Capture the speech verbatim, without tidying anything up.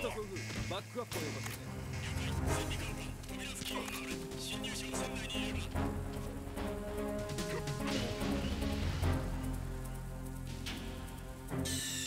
速オフ。バックアップをよこせ。 戦備からは扉付近を回れ。侵入者が船内にいるが。 了